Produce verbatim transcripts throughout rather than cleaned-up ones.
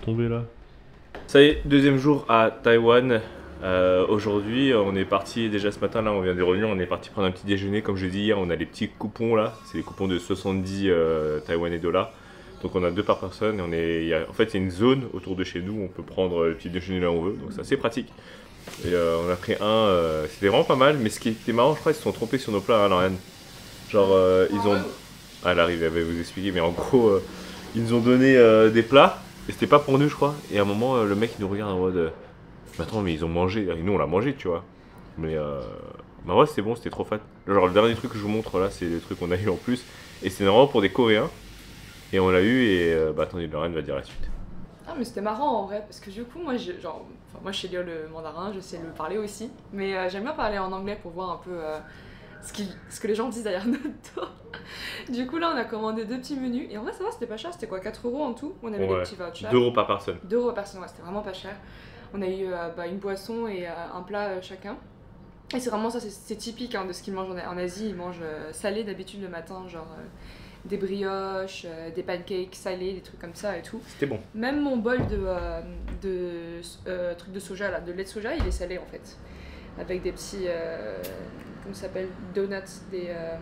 tomber là. Ça y est, deuxième jour à Taïwan. Euh, Aujourd'hui, on est parti déjà ce matin, là on vient de revenir, on est parti prendre un petit déjeuner. Comme je l'ai dit hier, on a les petits coupons là, c'est les coupons de soixante-dix euh, taïwanais dollars. Donc on a deux par personne et on est, il y a, en fait il y a une zone autour de chez nous où on peut prendre le petit déjeuner là où on veut, donc c'est assez pratique. Et euh, on a pris un, euh, c'était vraiment pas mal, mais ce qui était marrant, je crois, ils se sont trompés sur nos plats, hein, Lauriane. Genre euh, ils ont, ah elle arrive, elle va vous expliquer, mais en gros euh, ils nous ont donné euh, des plats et c'était pas pour nous je crois. Et à un moment euh, le mec il nous regarde en mode, euh, mais attends mais ils ont mangé, et nous on l'a mangé tu vois. Mais euh, bah ouais c'était bon, c'était trop fat. Genre le dernier truc que je vous montre là c'est les trucs qu'on a eu en plus et c'est vraiment pour des Coréens. Et on l'a eu et euh, bah attendez, Lauriane va dire la suite. Ah mais c'était marrant en vrai parce que du coup moi je, genre, enfin, moi je sais lire le mandarin, je sais le parler aussi, mais euh, j'aime bien parler en anglais pour voir un peu euh, ce, qui, ce que les gens disent derrière notre dos. Du coup là on a commandé deux petits menus et en vrai ça va, c'était pas cher, c'était quoi, quatre euros en tout. On avait ouais. les petits vouchers. deux euros par personne. deux euros par personne, ouais, c'était vraiment pas cher. On a eu euh, bah, une boisson et euh, un plat euh, chacun. Et c'est vraiment ça, c'est typique hein, de ce qu'ils mangent en, en Asie, ils mangent euh, salé d'habitude le matin, genre... Euh, des brioches, euh, des pancakes salés, des trucs comme ça et tout. C'était bon. Même mon bol de, euh, de euh, trucs de soja, là, de lait de soja, il est salé en fait. Avec des petits, euh, comment ça s'appelle, donuts, des, euh,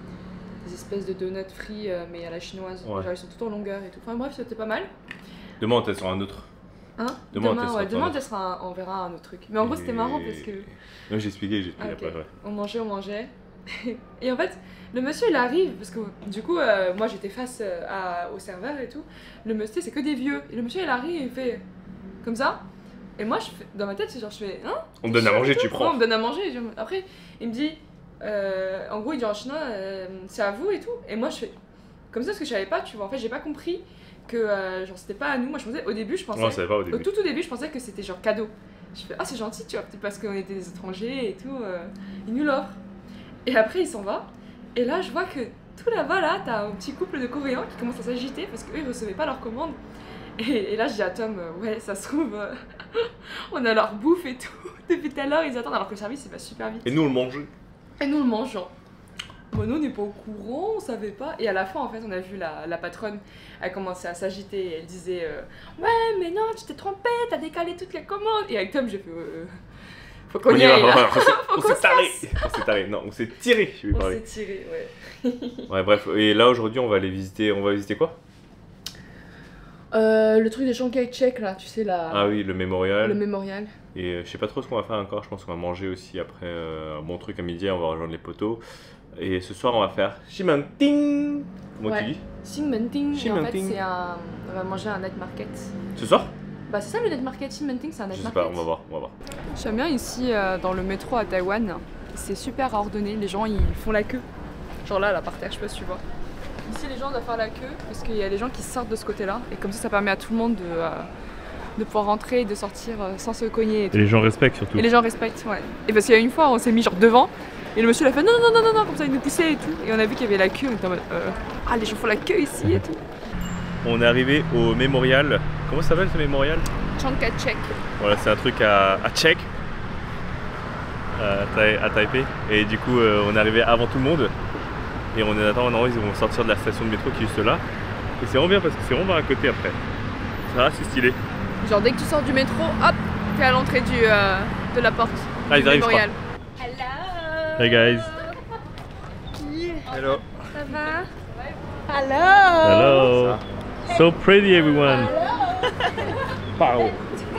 des espèces de donuts frits, euh, mais à la chinoise. Ouais. Genre ils sont tout en longueur et tout. Enfin bref, c'était pas mal. Demain on testera un autre. Hein? Demain, demain, ouais, demain on, testera un, on verra un autre truc. Mais en et... gros c'était marrant parce que... Non j'ai expliqué, j'ai expliqué okay. après. Ouais. On mangeait, on mangeait. Et en fait, le monsieur il arrive, parce que du coup, euh, moi j'étais face euh, à, au serveur et tout. Le monsieur, c'est que des vieux. Et le monsieur il arrive et il fait comme ça. Et moi, je fais, dans ma tête, c'est genre, je fais hein. On me donne à manger, tu prends. Ouais, on me donne à manger. Après, il me dit, euh, en gros, il dit en chinois, euh, c'est à vous et tout. Et moi, je fais comme ça parce que je savais pas, tu vois. En fait, j'ai pas compris que euh, genre c'était pas à nous. Moi, je pensais, au début, je pensais. Non, pas au début. Au tout, tout début, je pensais que c'était genre cadeau. Je fais, ah, c'est gentil, tu vois, peut-être parce qu'on était des étrangers et tout. Euh, il nous l'offre. Et après, il s'en va. Et là, je vois que tout là-bas, là, t'as un petit couple de Coréens qui commencent à s'agiter parce qu'eux, ils recevaient pas leur commande. Et, et là, je dis à Tom, euh, ouais, ça se trouve, euh, on a leur bouffe et tout. Depuis tout à l'heure, ils attendent alors que le service, il va super vite. Et nous, on le mange. Et nous, on le mange, genre. Bon, nous, on n'est pas au courant, on savait pas. Et à la fin, en fait, on a vu la, la patronne, elle commençait à s'agiter et elle disait, euh, ouais, mais non, tu t'es trompé, t'as décalé toutes les commandes. Et avec Tom, j'ai fait, euh, faut qu'on y aille, là. On s'est taré. On s'est taré. Non, on s'est tiré. Je vais on parler. s'est tiré, ouais. Ouais, bref. Et là, aujourd'hui, on va aller visiter. On va visiter quoi? euh, Le truc des Chiang Kai-shek, là, tu sais, la... Ah oui, le mémorial. Le mémorial. Et euh, je sais pas trop ce qu'on va faire encore. Je pense qu'on va manger aussi après euh, un bon truc à midi. On va rejoindre les poteaux. Et ce soir, on va faire Ximending. Comment ouais. tu dis? Ximending. En fait, c'est un... on va manger un night market. Ce soir? Bah c'est ça le night market, Ximending, c'est un night je sais market. pas, on va voir, on va voir. J'aime bien ici euh, dans le métro à Taïwan, c'est super ordonné, les gens ils font la queue. Genre là, là par terre, je sais pas si tu vois. Ici les gens doivent faire la queue parce qu'il y a des gens qui sortent de ce côté-là et comme ça ça permet à tout le monde de, euh, de pouvoir rentrer et de sortir euh, sans se cogner. Et, tout. Et les gens respectent surtout. Et les gens respectent, ouais. Et parce qu'il y a une fois on s'est mis genre devant et le monsieur il a fait non non non non non comme ça il nous poussait et tout. Et on a vu qu'il y avait la queue, on était en mode euh, ah les gens font la queue ici et tout. On est arrivé au mémorial. Comment ça s'appelle ce mémorial? Chiang Kai-shek. Voilà, c'est un truc à, à Tchèque, à, à Taipei. Et du coup, euh, on est arrivé avant tout le monde. Et on est attendant, ils vont sortir de la station de métro qui est juste là. Et c'est vraiment bien parce que c'est vraiment à côté après. Ça va, c'est stylé. Genre dès que tu sors du métro, hop, t'es à l'entrée du euh, de la porte. Ah, ils arrivent, mémorial. Hello. Hey guys. Hello. Ça va? Hello. Hello. So pretty everyone. Hello.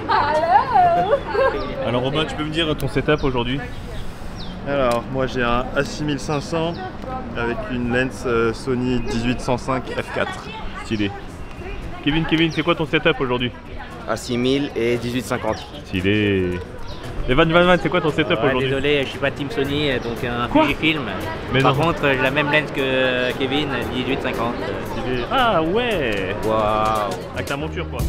Alors Robin, tu peux me dire ton setup aujourd'hui? Alors moi j'ai un A six mille cinq cents avec une lens euh, Sony dix-huit cent cinq f quatre. Stylé. Kevin, Kevin, c'est quoi ton setup aujourd'hui? A six mille et dix-huit cinquante. Stylé. Et Van Van Van, c'est quoi ton setup ouais, aujourd'hui? Désolé, je suis pas Team Sony, donc un quoi Fujifilm. Mais Par non. contre, j'ai la même lens que Kevin, dix-huit cinquante. Stylé. Ah ouais. Waouh. Avec la monture quoi.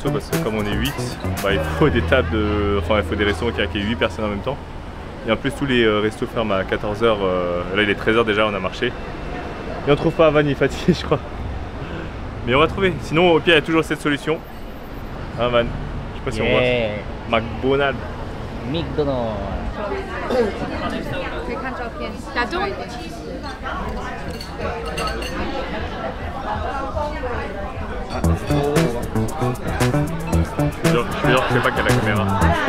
resto parce que comme on est huit, bah, il faut des tables de. Enfin il faut des restaurants qui accueillent huit personnes en même temps. Et en plus tous les euh, restos ferment à quatorze heures, euh, là il est treize heures déjà, on a marché. Et on trouve pas Van, il est fatigué je crois. Mais on va trouver, sinon au pire il y a toujours cette solution. Hein Van, je sais pas si on voit. McDonald's. McDonald's. 可以看照片，打中。 Je suis sûr, je suis sûr que je sais pas qu'il y a la caméra.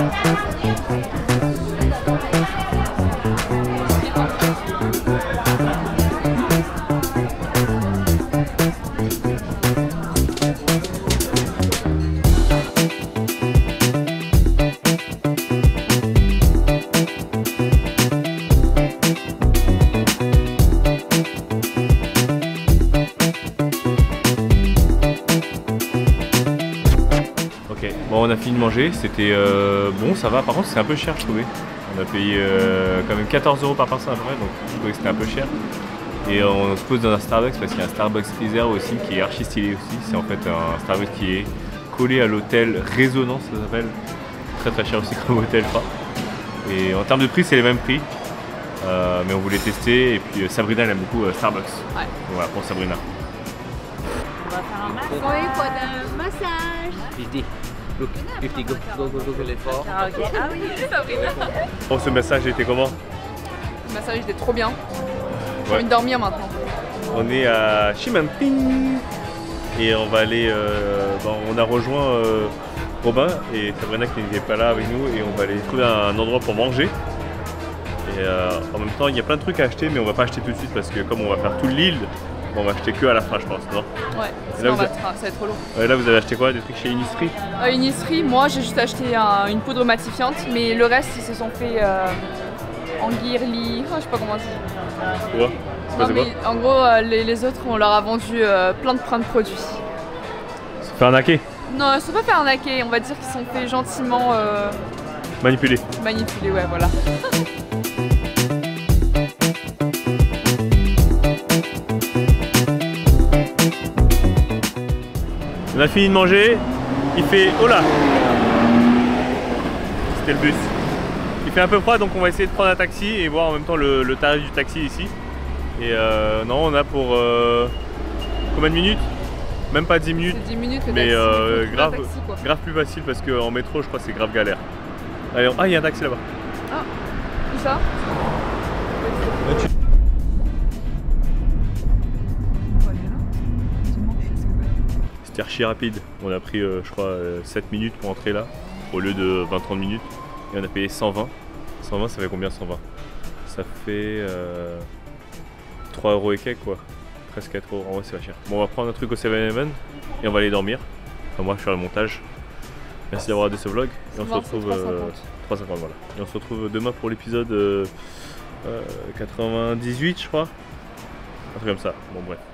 Bon, on a fini de manger, c'était euh, bon, ça va. Par contre, c'est un peu cher, je trouvais. On a payé euh, quand même quatorze euros par personne à peu près, donc je trouvais que c'était un peu cher. Et euh, on se pose dans un Starbucks parce qu'il y a un Starbucks Reserve aussi qui est archi stylé aussi. C'est en fait un Starbucks qui est collé à l'hôtel Résonance, ça s'appelle. Très très cher aussi comme hôtel, je crois. Et en termes de prix, c'est les mêmes prix. Euh, mais on voulait tester. Et puis Sabrina, elle aime beaucoup euh, Starbucks. Ouais. Donc, voilà, pour Sabrina. On va faire un massage. Oui, pour un massage. fifty. Look, fifty, go, go, go, go, go. L'effort. Ah, ok. Ah oui, Sabrina. Bon, ce massage était comment? Le massage était trop bien. J'ai Ouais. envie de dormir maintenant. On est à Shimamping et on va aller. Euh, bon, on a rejoint euh, Robin et Sabrina qui n'était pas là avec nous et on va aller trouver un endroit pour manger. Et euh, en même temps, il y a plein de trucs à acheter, mais on va pas acheter tout de suite parce que comme on va faire toute l'île, on va acheter que à la fin, je pense, non? Ouais, Et sinon là, on va vous tra- ça va être trop long. Ouais, là, vous avez acheté quoi? Des trucs chez Innisfree? Euh, Innisfree, moi j'ai juste acheté un- une poudre matifiante, mais le reste ils se sont fait euh, en guirli, oh, je sais pas comment dire. Tu vois? C'est pas Non, c'est quoi? mais en gros, euh, les, les autres, on leur a vendu euh, plein de plein de produits. Se faire arnaquer? Non, ils se sont pas fait arnaquer, on va dire qu'ils sont fait gentiment euh, Manipuler? manipuler, ouais, voilà. On a fini de manger, il fait... Oh là! C'était le bus. Il fait un peu froid donc on va essayer de prendre un taxi et voir en même temps le, le tarif du taxi ici. Et euh, non, on a pour... Euh, combien de minutes? Même pas dix minutes. C'est dix minutes le Mais taxi, euh, il faut trouver un grave, taxi, quoi. grave plus facile parce qu'en métro je crois que c'est grave galère. Allez, on- ah il y a un taxi là-bas. Où ça? C'était archi rapide. On a pris euh, je crois euh, sept minutes pour entrer là au lieu de vingt trente minutes. Et on a payé cent vingt. cent vingt ça fait combien cent vingt? Ça fait euh, trois euros et quelques quoi. Presque quatre euros. En vrai c'est pas cher. Bon on va prendre un truc au seven eleven et on va aller dormir. Enfin moi je vais faire le montage. Merci d'avoir regardé ce vlog. Et on se retrouve euh, trois cinquante voilà. Et on se retrouve demain pour l'épisode euh, euh, quatre-vingt-dix-huit je crois. Un truc comme ça. Bon bref.